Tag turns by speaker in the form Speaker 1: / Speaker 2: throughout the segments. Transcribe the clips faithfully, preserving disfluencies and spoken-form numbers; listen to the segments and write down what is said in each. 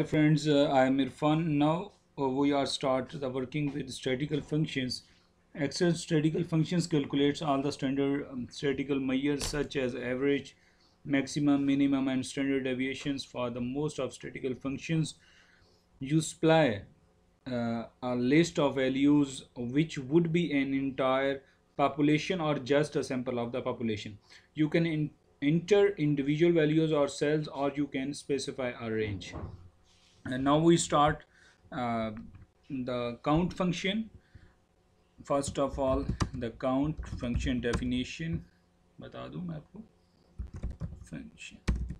Speaker 1: Friends, uh, I am Irfan. Now uh, we are start the working with statistical functions. Excel statistical functions calculates all the standard um, statistical measures such as average, maximum, minimum, and standard deviations for the most of statistical functions. You supply uh, a list of values which would be an entire population or just a sample of the population. You can in enter individual values or cells, or you can specify a range. And now we start uh, the count function. First of all, the count function definition बता दूं मैं आपको. Function,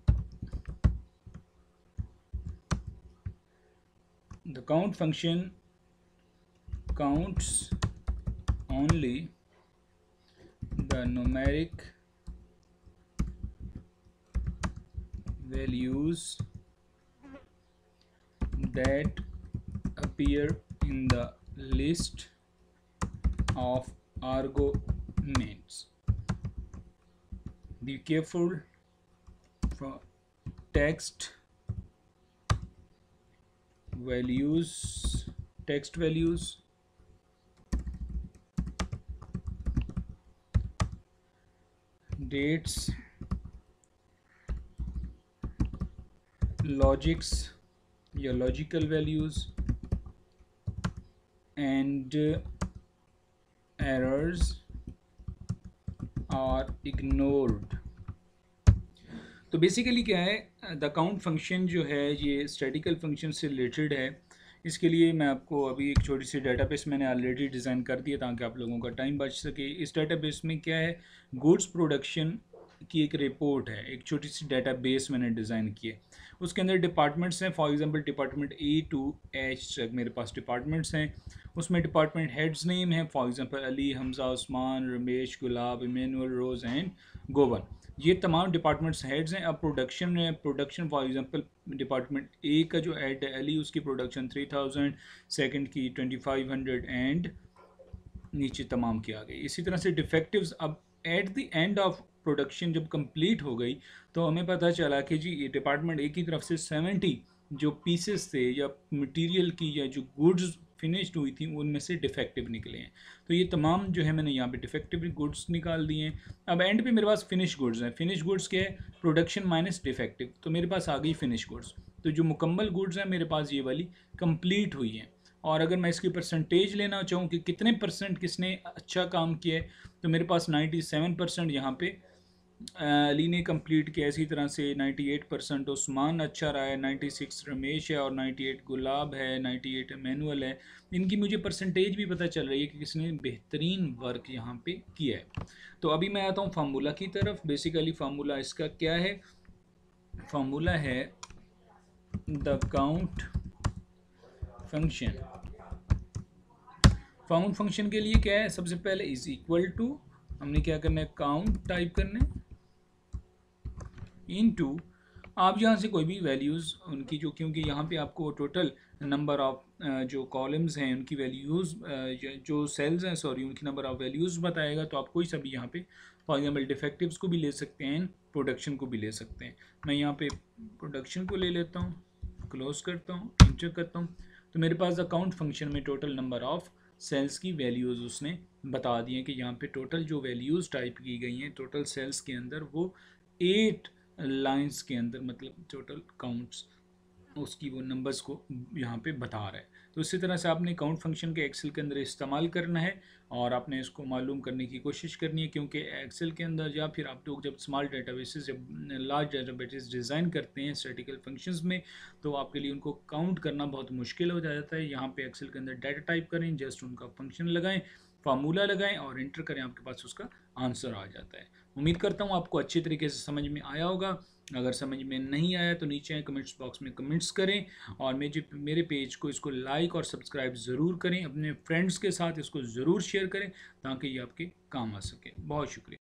Speaker 1: the count function counts only the numeric values that appear in the list of arguments. Be careful for text values, text values, dates, logics, your logical values, and uh, errors are ignored. तो basically क्या है, the count function जो है ये statistical function से related है. इसके लिए मैं आपको अभी एक छोटी सी डेटाबेस मैंने ऑलरेडी डिज़ाइन कर दिया ताकि आप लोगों का टाइम बच सके. इस डेटाबेस में क्या है, गुड्स प्रोडक्शन की एक रिपोर्ट है, एक छोटी सी डेटाबेस मैंने डिज़ाइन की है. उसके अंदर डिपार्टमेंट्स हैं. For example department A to H तक मेरे पास डिपार्टमेंट्स हैं. उसमें डिपार्टमेंट हेड्स नेम है, for example Ali, Hamza, Usman, Ramesh, Gulab, Emmanuel, Rose and Gowan. ये तमाम डिपार्टमेंट्स हेड्स हैं. अब प्रोडक्शन में production for example department A का जो हेड है अली, उसकी प्रोडक्शन थ्री थाउजेंड, सेकेंड की ट्वेंटी फाइव हंड्रेड एंड नीचे तमाम की आ गई. इसी तरह से डिफेक्टिव्स, अब at the end of production जब कंप्लीट हो गई तो हमें पता चला कि जी ये डिपार्टमेंट ए की तरफ से सेवेंटी जो पीसेस थे या मटेरियल की या जो गुड्स फिनिश्ड हुई थी उनमें से डिफेक्टिव निकले हैं. तो ये तमाम जो है मैंने यहाँ पे डिफेक्टिव गुड्स निकाल दिए हैं. अब एंड पे मेरे पास फिनिश गुड्स हैं. फिनिश गुड्स क्या है, प्रोडक्शन माइनस डिफेक्टिव. तो मेरे पास आ गई फिनिश गुड्स. तो जो मुकम्मल गुड्स हैं मेरे पास ये वाली कंप्लीट हुई हैं. और अगर मैं इसकी परसेंटेज लेना चाहूँ कि कितने परसेंट किसने अच्छा काम किया है, तो मेरे पास नाइन्टी सेवन परसेंट यहाँ पे अली ने कंप्लीट किया. इसी तरह से अट्ठानवे परसेंट उस्मान अच्छा रहा है, छियानवे रमेश है और अट्ठानवे गुलाब है, अट्ठानवे मैनुअल है. इनकी मुझे परसेंटेज भी पता चल रही है कि किसने बेहतरीन वर्क यहाँ पे किया है. तो अभी मैं आता हूँ फार्मूला की तरफ. बेसिकली फार्मूला इसका क्या है, फार्मूला है the count function. Count function के लिए क्या है, सबसे पहले इज इक्वल टू, हमने क्या करना है, काउंट टाइप करना है, इनटू आप यहाँ से कोई भी वैल्यूज़ उनकी जो, क्योंकि यहाँ पे आपको टोटल नंबर ऑफ जो कॉलम्स हैं उनकी वैल्यूज़, जो सेल्स हैं सॉरी उनकी नंबर ऑफ वैल्यूज़ बताएगा. तो आप कोई सा भी यहाँ पे फॉर एग्जांपल डिफेक्टिव्स को भी ले सकते हैं, प्रोडक्शन को भी ले सकते हैं. मैं यहाँ पे प्रोडक्शन को ले लेता हूँ, क्लोज करता हूँ, इंटर करता हूँ. तो मेरे पास अकाउंट फंक्शन में टोटल नंबर ऑफ सेल्स की वैल्यूज़ उसने बता दी हैं कि यहाँ पे टोटल जो वैल्यूज़ टाइप की गई हैं टोटल सेल्स के अंदर वो एट लाइंस के अंदर, मतलब टोटल काउंट्स उसकी वो नंबर्स को यहाँ पे बता रहा है. तो इसी तरह से आपने काउंट फंक्शन के एक्सेल के अंदर इस्तेमाल करना है और आपने इसको मालूम करने की कोशिश करनी है, क्योंकि एक्सेल के अंदर या फिर आप लोग जब स्मॉल डेटाबेसेस जब लार्ज डेटाबेसेस डिज़ाइन करते हैं स्टैटिकल फंक्शंस में, तो आपके लिए उनको काउंट करना बहुत मुश्किल हो जाता है. यहाँ पे एक्सेल के अंदर डाटा टाइप करें, जस्ट उनका फंक्शन लगाएं, फार्मूला लगाएं और इंटर करें, आपके पास उसका आंसर आ जाता है. उम्मीद करता हूँ आपको अच्छी तरीके से समझ में आया होगा. अगर समझ में नहीं आया तो नीचे कमेंट्स बॉक्स में कमेंट्स करें और मेरे मेरे पेज को इसको लाइक और सब्सक्राइब ज़रूर करें. अपने फ्रेंड्स के साथ इसको ज़रूर शेयर करें ताकि ये आपके काम आ सके. बहुत शुक्रिया.